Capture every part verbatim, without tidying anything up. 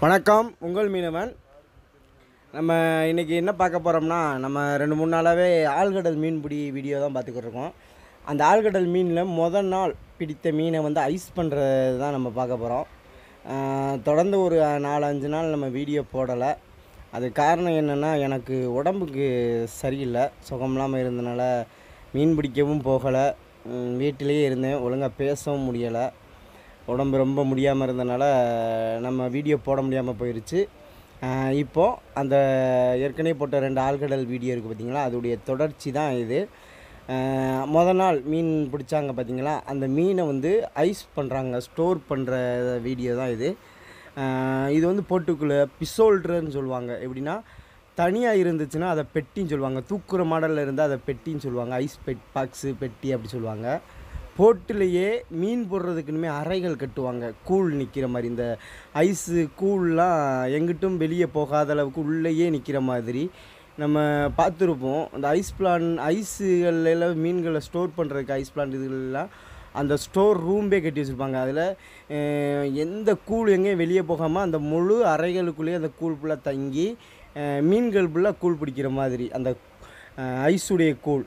வணக்கம், உங்கள் மீனவன். நம்ம இன்றைக்கி என்ன பார்க்க போகிறோம்னா, நம்ம ரெண்டு மூணு நாளாகவே ஆழ்கடல் மீன்பிடி வீடியோ தான் பார்த்துக்கிட்டு இருக்கோம். அந்த ஆழ்கடல் மீனில் முதல் நாள் பிடித்த மீனை வந்து ஐஸ் பண்ணுறது தான் நம்ம பார்க்க போகிறோம். தொடர்ந்து ஒரு நாலு அஞ்சு நாள் நம்ம வீடியோ போடலை. அது காரணம் என்னென்னா, எனக்கு உடம்புக்கு சரியில்லை, சுகம் இல்லாமல் இருந்தனால மீன் பிடிக்கவும் போகலை, வீட்டிலேயே இருந்தேன், ஒழுங்காக பேசவும் முடியலை. உடம்பு ரொம்ப முடியாமல் இருந்தனால நம்ம வீடியோ போட முடியாமல் போயிடுச்சு. இப்போது அந்த ஏற்கனவே போட்ட ரெண்டு ஆழ்கடல் வீடியோ இருக்குது பார்த்திங்களா, அதோடைய தொடர்ச்சி தான் இது. மொதல் நாள் மீன் பிடிச்சாங்க பார்த்திங்களா, அந்த மீனை வந்து ஐஸ் பண்ணுறாங்க, ஸ்டோர் பண்ணுற வீடியோ தான் இது. இது வந்து போட்டுக்குள்ளே பிசோல்ட்ருன்னு சொல்லுவாங்க. எப்படின்னா, தனியாக இருந்துச்சுன்னா அதை பெட்டின்னு சொல்லுவாங்க, தூக்குற மாடலில் இருந்தால் அதை பெட்டின்னு சொல்லுவாங்க, ஐஸ் பெட் பாக்ஸு பெட்டி அப்படி சொல்லுவாங்க. போட்டிலேயே மீன் போடுறதுக்குன்னு அறைகள் கட்டுவாங்க, கூழ் நிற்கிற மாதிரி. இந்த ஐஸு கூழ்லாம் எங்கிட்டும் வெளியே போகாத அளவுக்கு உள்ளேயே நிற்கிற மாதிரி நம்ம பார்த்துருப்போம். அந்த ஐஸ் பிளான் ஐஸுகளில் மீன்களை ஸ்டோர் பண்ணுறதுக்கு ஐஸ் பிளான் இதுலாம் அந்த ஸ்டோர் ரூம்பே கட்டி வச்சுருப்பாங்க. அதில் எந்த கூழ் எங்கேயும் வெளியே போகாமல் அந்த முழு அறைகளுக்குள்ளேயே அந்த கூழ் ஃபுல்லாக தங்கி மீன்கள் ஃபுல்லாக கூழ் பிடிக்கிற மாதிரி அந்த ஐஸுடைய கூழ்.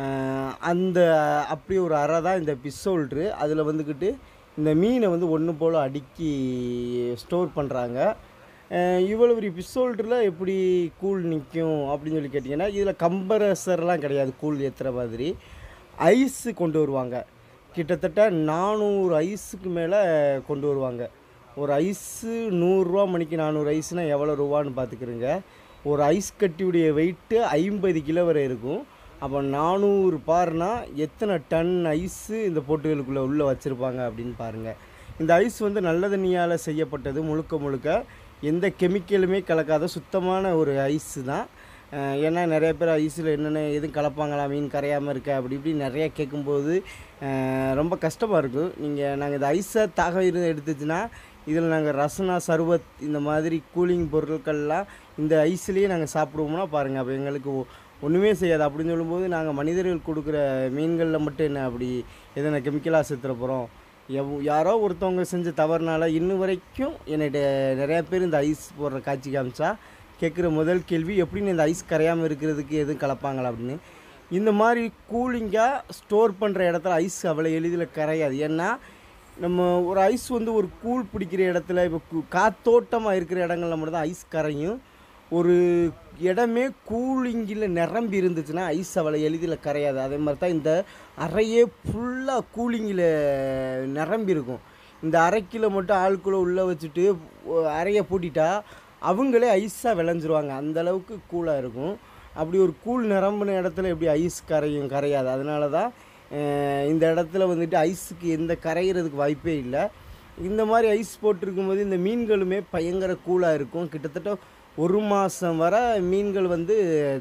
அந்த அப்படி ஒரு அறை தான் இந்த பிசோல்ட்ரு. அதில் வந்துக்கிட்டு இந்த மீனை வந்து ஒன்று போல் அடுக்கி ஸ்டோர் பண்ணுறாங்க. இவ்வளோ பெரிய பிசோல்ட்ரில் எப்படி கூழ் நிற்கும் அப்படின்னு சொல்லி கேட்டிங்கன்னா, இதில் கம்ப்ரஸர்லாம் கிடையாது கூழ் ஏற்றுற மாதிரி. ஐஸு கொண்டு வருவாங்க, கிட்டத்தட்ட நானூறு ஐஸுக்கு மேலே கொண்டு வருவாங்க. ஒரு ஐஸு நூறுரூவா மணிக்கு நானூறு ஐஸ்னால் எவ்வளோ ரூபான்னு பார்த்துக்கிறோங்க. ஒரு ஐஸ் கட்டியுடைய வெயிட்டு ஐம்பது கிலோ வரை இருக்கும். அப்போ நானூறு பார்னால் எத்தனை டன் ஐஸு இந்த போட்டுகளுக்குள்ளே உள்ளே வச்சுருப்பாங்க அப்படின்னு பாருங்கள். இந்த ஐஸ் வந்து நல்ல தண்ணியால் செய்யப்பட்டது, முழுக்க முழுக்க எந்த கெமிக்கலுமே கலக்காத சுத்தமான ஒரு ஐஸு தான். ஏன்னா நிறைய பேர் ஐஸில் என்னென்ன எதுவும் கலப்பாங்களா, மீன் கரையாமல் இருக்க அப்படி இப்படி நிறையா கேட்கும்போது ரொம்ப கஷ்டமாக இருக்கும். நீங்கள் நாங்கள் இந்த ஐஸை தாக இருந்து எடுத்துச்சுன்னா இதில் நாங்கள் ரசனா, சர்பத் இந்த மாதிரி கூலிங் பொருட்கள்லாம் இந்த ஐஸ்லேயே நாங்கள் சாப்பிடுவோம்னா பாருங்கள், அப்போ எங்களுக்கு ஒன்றுமே செய்யாது. அப்படின்னு சொல்லும்போது நாங்கள் மனிதர்கள் கொடுக்குற மீன்களில் மட்டும் என்ன அப்படி எதனா கெமிக்கலாக சேர்த்துற போகிறோம்? எவ் யாரோ ஒருத்தவங்க செஞ்ச தவறுனால இன்னும் வரைக்கும் என்னிட்ட நிறையா பேர் இந்த ஐஸ் போடுற காட்சி காமிச்சா கேட்குற முதல் கேள்வி, எப்படின்னு இந்த ஐஸ் கரையாமல் இருக்கிறதுக்கு எதுவும் கலப்பாங்களா அப்படின்னு. இந்த மாதிரி கூலிங்காக ஸ்டோர் பண்ணுற இடத்துல ஐஸ் அவ்வளோ எளிதில் கரையாது. ஏன்னா நம்ம ஒரு ஐஸ் வந்து ஒரு கூழ் பிடிக்கிற இடத்துல, இப்போ காத்தோட்டமாக இருக்கிற இடங்களில் மட்டும்தான் ஐஸ் கரையும். ஒரு இடமே கூலிங்கில் நிரம்பி இருந்துச்சுன்னா ஐஸ் அவ்வளோ எளிதில் கரையாது. அதே மாதிரி தான் இந்த அறையே ஃபுல்லாக கூலிங்கில் நிரம்பி இருக்கும். இந்த அரைக்கில் மட்டும் ஆளுக்குள்ளே உள்ளே வச்சுட்டு அறையை பூட்டிட்டா அவங்களே ஐஸாக விளைஞ்சிருவாங்க, அந்தளவுக்கு கூலாக இருக்கும். அப்படி ஒரு கூழ் நிரம்பின இடத்துல எப்படி ஐஸ் கரையும்? கரையாது. அதனால தான் இந்த இடத்துல வந்துட்டு ஐஸுக்கு எந்த கரைகிறதுக்கு வாய்ப்பே இல்லை. இந்த மாதிரி ஐஸ் போட்டிருக்கும்போது இந்த மீன்களுமே பயங்கர கூலாக இருக்கும். கிட்டத்தட்ட ஒரு மாதம் வர மீன்கள் வந்து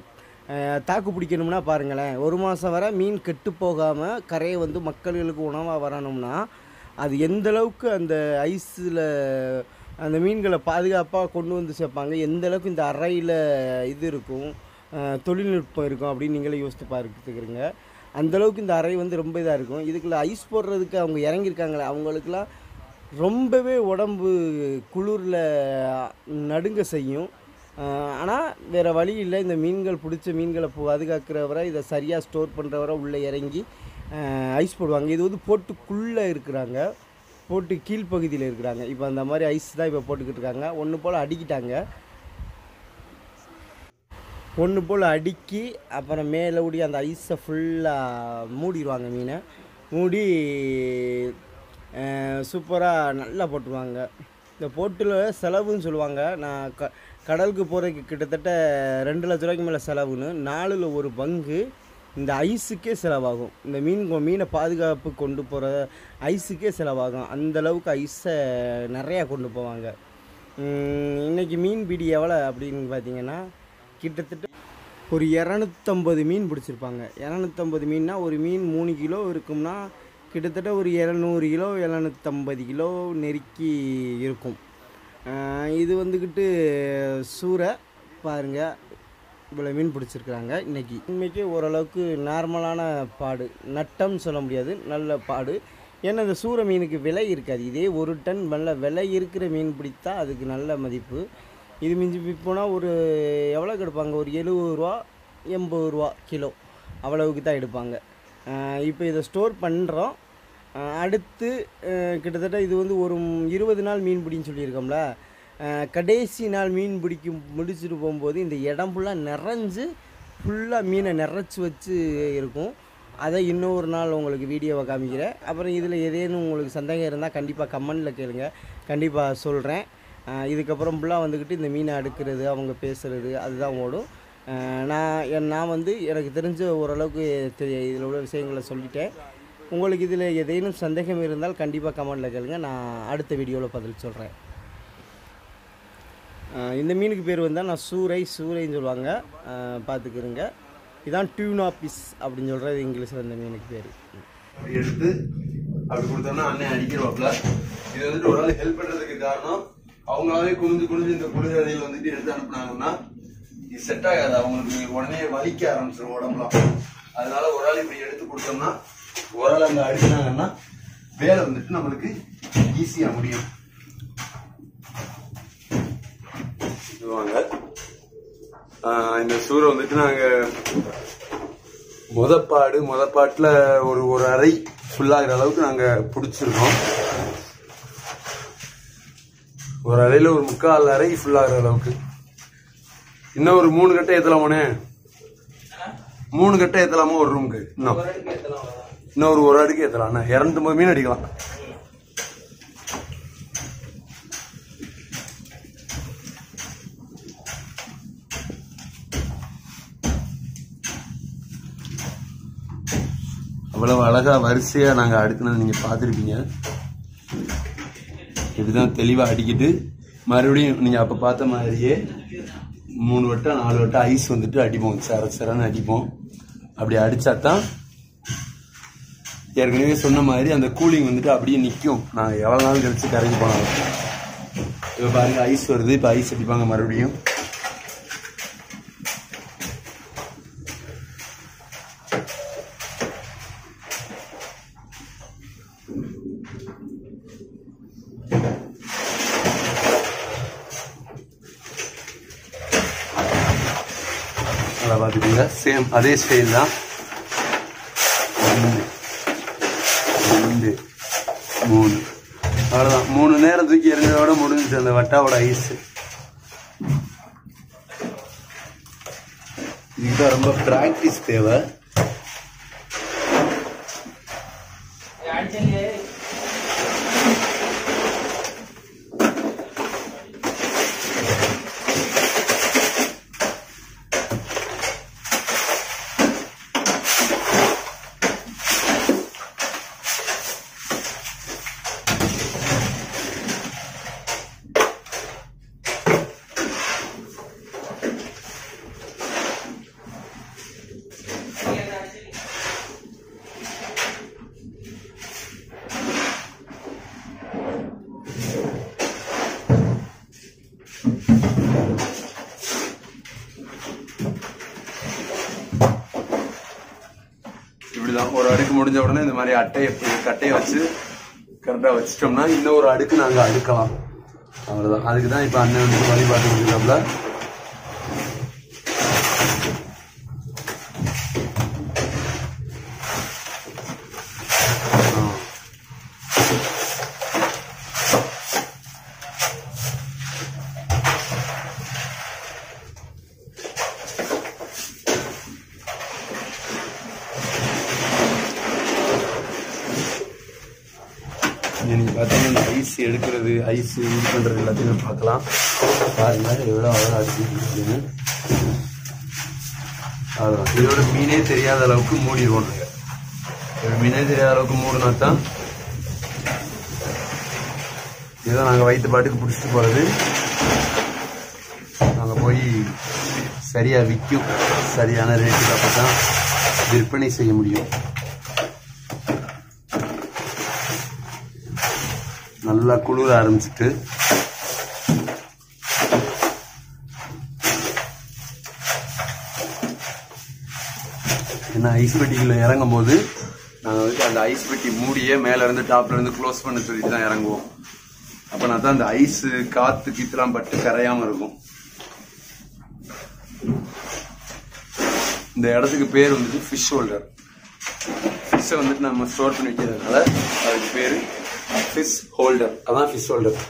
தாக்கு பிடிக்கணும்னா பாருங்களேன், ஒரு மாதம் வர மீன் கெட்டு போகாமல் கரையை வந்து மக்களுக்கு உணவாக வரணும்னா அது எந்தளவுக்கு அந்த ஐஸில் அந்த மீன்களை பாதுகாப்பாக கொண்டு வந்து சேர்ப்பாங்க, எந்தளவுக்கு இந்த அறையில் இது இருக்கும், தொழில்நுட்பம் இருக்கும் அப்படின்னு நீங்களே யோசித்து பார்த்துக்கிறீங்க. அந்தளவுக்கு இந்த அறை வந்து ரொம்ப இதாக இருக்கும். இதுக்குள்ள ஐஸ் போடுறதுக்கு அவங்க இறங்கியிருக்காங்களே அவங்களுக்கெல்லாம் ரொம்பவே உடம்பு குளிரில் நடுங்க செய்யும். ஆனால் வேறு வழி இல்லை, இந்த மீன்கள் பிடிச்ச மீன்களை பாதுகாக்கிறவரை இதை சரியாக ஸ்டோர் பண்ணுறவரை உள்ளே இறங்கி ஐஸ் போடுவாங்க. இது வந்து போட்டுக்குள்ளே இருக்கிறாங்க, போட்டு கீழ்ப்பகுதியில் இருக்கிறாங்க. இப்போ அந்த மாதிரி ஐஸ் தான் இப்போ போட்டுக்கிட்டு இருக்காங்க. ஒன்று போல் அடிக்கிட்டாங்க, ஒன்று போல் அடுக்கி அப்புறம் மேலே ஊடி அந்த ஐஸை ஃபுல்லாக மூடிடுவாங்க. மீனை மூடி சூப்பராக நல்லா போட்டுருவாங்க. இந்த போட்டில் செலவுன்னு சொல்லுவாங்க. நான் க கடலுக்கு போகிறதுக்கு கிட்டத்தட்ட ரெண்டு லட்ச ரூபாய்க்கு மேலே செலவுன்னு, நாலில் ஒரு பங்கு இந்த ஐஸுக்கே செலவாகும். இந்த மீன் மீனை பாதுகாப்பு கொண்டு போகிற ஐஸுக்கே செலவாகும். அந்தளவுக்கு ஐஸை நிறையா கொண்டு போவாங்க. இன்றைக்கி மீன் பிடி எவ்வளோ அப்படின்னு பார்த்திங்கன்னா, கிட்டத்தட்ட ஒரு இரநூத்தம்பது மீன் பிடிச்சிருப்பாங்க. இரநூத்தம்பது மீன்னா ஒரு மீன் மூணு கிலோ இருக்கும்னா கிட்டத்தட்ட ஒரு இரநூறு கிலோ எழுநூற்றம்பது கிலோ நெருக்கி இருக்கும். இது வந்துக்கிட்டு சூறை பாருங்கள், இவ்வளோ மீன் பிடிச்சிருக்கிறாங்க இன்றைக்கி. இன்றைக்கி ஓரளவுக்கு நார்மலான பாடு, நட்டம் சொல்ல முடியாது, நல்ல பாடு. ஏன்னா இந்த சூரை மீனுக்கு விலை இருக்காது. இதே ஒரு டன் வெலை விலை இருக்கிற மீன் பிடித்தா அதுக்கு நல்ல மதிப்பு. இது மிஞ்சி போனால் ஒரு எவ்வளோக்கு எடுப்பாங்க, ஒரு எழுபது ரூபா எண்பது ரூபா கிலோ அவ்வளவுக்கு தான் எடுப்பாங்க. இப்போ இதை ஸ்டோர் பண்ணுறோம். அடுத்து கிட்டத்தட்ட இது வந்து ஒரு இருபது நாள் மீன் பிடின்னு சொல்லியிருக்கோம்ல, கடைசி நாள் மீன் பிடிக்கும் முடிச்சுட்டு போகும்போது இந்த இடம் ஃபுல்லாக நிறைஞ்சு ஃபுல்லாக மீனை நிறச்சி வச்சு இருக்கும். அதை இன்னொரு நாள் உங்களுக்கு வீடியோவை காமிக்கிறேன். அப்புறம் இதில் ஏதேனும் உங்களுக்கு சந்தேகம் இருந்தால் கண்டிப்பாக கமெண்டில் கேளுங்க, கண்டிப்பாக சொல்கிறேன். இதுக்கப்புறம் ஃபுல்லாக வந்துக்கிட்டு இந்த மீனை அடுக்கிறது, அவங்க பேசுகிறது அதுதான் ஓடும். நான் நான் வந்து எனக்கு தெரிஞ்ச ஓரளவுக்கு தெரிய இதில் உள்ள விஷயங்களை சொல்லிட்டேன். உங்களுக்கு இதில் ஏதேனும் சந்தேகம் இருந்தால் கண்டிப்பாக கமெண்டில் கேளுங்க, நான் அடுத்த வீடியோவில் பதில் சொல்கிறேன். இந்த மீனுக்கு பேர் வந்தால் நான் சூரை சூரைன்னு சொல்லுவாங்க, பார்த்துக்கிறேங்க. இதான் டியூனா பிஸ் அப்படின்னு சொல்கிறது இங்கிலீஷில் இந்த மீனுக்கு பேர். எடுத்து அப்படி கொடுத்தோம்னா அண்ணன் அடிக்கிறவாப்ல. இது வந்துட்டு ஒரு ஆள் ஹெல்ப் பண்ணுறதுக்கு காரணம், அவங்களாவே குனிஞ்சு குனிஞ்சு இந்த குளிர் அறையில் வந்துட்டு எடுத்து அனுப்புனாங்கன்னா இது செட் ஆகாது, அவங்களுக்கு உடனே வலிக்க ஆரம்பிச்சிடும் உடம்புலாம். அதனால ஒரு ஆள் இப்படி எடுத்து கொடுத்தோம்னா ஒரு ஆள் அங்கே அடிச்சினாங்கன்னா வேலை வந்துட்டு நம்மளுக்கு ஈஸியாக முடியும். இந்த சூரை வந்துட்டு நாங்க முதப்பாடு முதப்பாட்டுல ஒரு ஒரு அறை ஃபுல்லாகிற அளவுக்கு நாங்க பிடிச்சிருக்கோம். ஒரு அறையில ஒரு முக்கால் அறை ஃபுல்லாகிற அளவுக்கு. இன்னும் ஒரு மூணு கட்டை ஏத்தலாமோனே, மூணு கட்டை ஏத்தலாமோ ஒரு ரூமுக்கு. இன்னும் இன்னும் ஒரு ஒரு அடுக்கு ஏத்தலாம், இரநூத்தம்பது மீன் அடிக்கலாம். அவ்வளவு அழகா வரிசையா நாங்க அடுக்கினது நீங்க பாத்துருப்பீங்க. இப்படிதான் தெளிவா அடிக்கிட்டு மறுபடியும் நீங்க அப்ப பார்த்த மாதிரியே மூணு வட்டம் நாலு வட்டம் ஐஸ் வந்துட்டு அடிப்போம், சர சரன்னு அடிப்போம். அப்படி அடிச்சாதான் ஏற்கனவே சொன்ன மாதிரி அந்த கூலிங் வந்துட்டு அப்படியே நிற்கும். நான் எவ்வளவு நாள் கழிச்சு கரைக்கு போனாலும். இப்ப பாருங்க ஐஸ் வருது, இப்ப ஐஸ் அடிப்பாங்க மறுபடியும். பார்த்துக்கோங்க, சேம் அதே ஸ்டைல் தான். ரெண்டு ரெண்டு மூணு அவ்வளோதான். மூணு நேரம் தூக்கி எறிஞ்சதோட முடிஞ்சிச்சு அந்த வட்டாவோட ஐஸ். இதுதான் ரொம்ப பிராக்டிஸ் தேவை. இப்படிதான் ஒரு அடுக்கு முடிஞ்ச உடனே இந்த மாதிரி அட்டையை கட்டையை வச்சு கரெக்டா வச்சிட்டோம்னா இன்னொரு அடுக்கு நாங்க அடுக்கலாம். அவ்வளவுதான். அதுக்குதான் இப்ப அண்ணன் வந்து வழிபாட்டு கொடுக்குறாப்ல. நீங்க பார்த்தீங்கன்னா இந்த ஐஸ் எடுக்கிறது, ஐஸ் இது பண்றது எல்லாத்தையுமே பார்க்கலாம். பாருங்க எவ்வளோ அவ்வளோ அரிசி இருக்குன்னு. அவ்வளோதான். இதோட மீனே தெரியாத அளவுக்கு மூடிடுவோம் நாங்கள். மீனே தெரியாத அளவுக்கு மூடினா தான் ஏதோ நாங்கள் வயிற்று பாட்டுக்கு பிடிச்சிட்டு போகிறது. நாங்கள் போய் சரியாக விற்கும், சரியான ரேட்டுக்கு அப்போ தான் விற்பனை செய்ய முடியும். நல்லா குளிர ஆரம்பிச்சுட்டு ஏன்னா ஐஸ் பெட்டிக்குள்ள இறங்கும் போது நாங்கள் வந்துட்டு அந்த ஐஸ் பெட்டி மூடியே மேலேருந்து டாப்லேருந்து க்ளோஸ் பண்ண சொல்லிட்டு தான் இறங்குவோம். அப்போனா தான் அந்த ஐஸு காற்று கீத்துலாம் பட்டு கரையாமல் இருக்கும். இந்த இடத்துக்கு பேர் வந்துட்டு ஃபிஷ் ஹோல்டர். ஃபிஷ்ஷை வந்துட்டு நம்ம ஸ்டோர் பண்ணி வைக்கிறதுனால அதுக்கு பேர் ஃபிஷ் ஹோல்டர். அதான் ஃபிஷ் ஹோல்டர்.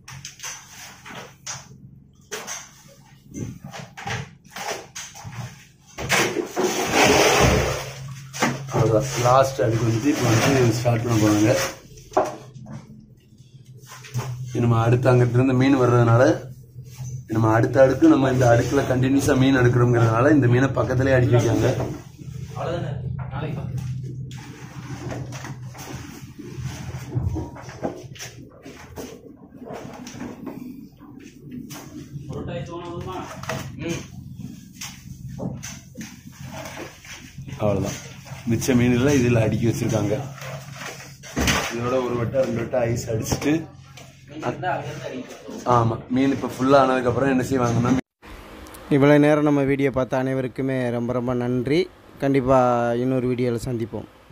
அவ்வளோதான். லாஸ்ட் அடுக்கு வந்துட்டு இப்போ வந்து ஸ்டார்ட் பண்ண போகிறாங்க. நம்ம அடுத்து அங்கிட்ட இருந்து மீன் வர்றதுனால நம்ம அடுத்த அடுக்கு நம்ம இந்த அடுக்கில் கண்டினியூஸாக மீன் எடுக்கிறோங்கிறதுனால இந்த மீனை பக்கத்துலேயே அடுக்கி வைக்காங்க. அவ்வளோதான். மிச்ச மீன்லாம் இதில் அடுக்கி வச்சிருக்காங்க. இதோட ஒரு வட்டம் ரெண்டு வட்டம் ஐஸ் அடிச்சுட்டு ஆமாம் மீன் இப்போ ஃபுல்லாக ஆனதுக்கப்புறம் என்ன செய்வாங்கன்னா, இவ்வளோ நேரம் நம்ம வீடியோ பார்த்த அனைவருக்குமே ரொம்ப ரொம்ப நன்றி. கண்டிப்பாக இன்னொரு வீடியோவில் சந்திப்போம்.